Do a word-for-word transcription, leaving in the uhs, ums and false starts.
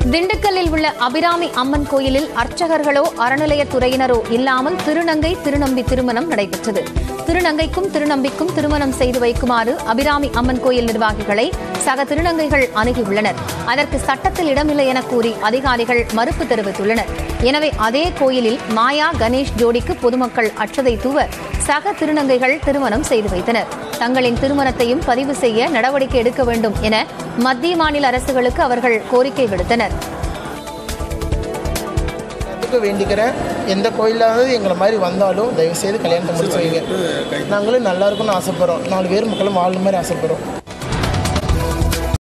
திண்டுக்கல்லில் உள்ள அபிராமி அம்மன் கோயிலில் அர்ச்சகர்களோ அறநிலையத்துறையினரோ இல்லாமல் திருநங்கை திருநம்பி திருமணம் நடைபெற்றது. திருநங்கைக்கும் திருநம்பிக்கும் திருமணம் செய்து வைக்குமாறு அபிராமி அம்மன் கோயில் நிர்வாகிகளை சக திருநங்கைகள் அணுகியுள்ளனர். அதற்கு சட்டத்தில் இடமில்லை என கூறி அதிகாரிகள் மறுப்பு தெரிவித்துள்ளனர். எனவே அதே கோயிலில் மாயா கணேஷ் ஜோடிக்கு பொதுமக்கள் அட்சதை தூவ சக திருநங்கைகள் திருமணம் செய்து வைத்தனர். தங்களின் திருமணத்தையும் பதிவு செய்ய நடவடிக்கை எடுக்க வேண்டும் என மத்திய மாநில அரசுகளுக்கு அவர்கள் கோரிக்கை விடுத்தனர். வேண்டிக்கிறேன், எந்த கோயிலாவது எங்களை மாதிரி வந்தாலும் தயவுசெய்து கல்யாணத்தை முடிச்சு வைங்க. நாங்களும் நல்லா இருக்கும்னு ஆசைப்படுறோம். நாலு பேர் மக்களும் வாழணும் மாதிரி ஆசைப்படுறோம்.